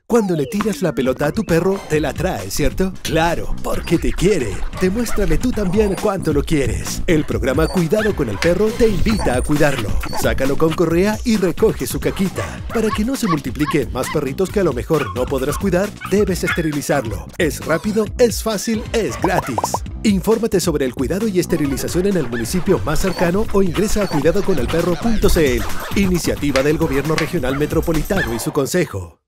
Cuando le tiras la pelota a tu perro, te la trae, ¿cierto? Claro, porque te quiere. Demuéstrale tú también cuánto lo quieres. El programa Cuidado con el Perro te invita a cuidarlo. Sácalo con correa y recoge su caquita. Para que no se multipliquen más perritos que a lo mejor no podrás cuidar, debes esterilizarlo. Es rápido, es fácil, es gratis. Infórmate sobre el cuidado y esterilización en el municipio más cercano o ingresa a cuidadoconelperro.cl. Iniciativa del Gobierno Regional Metropolitano y su Consejo.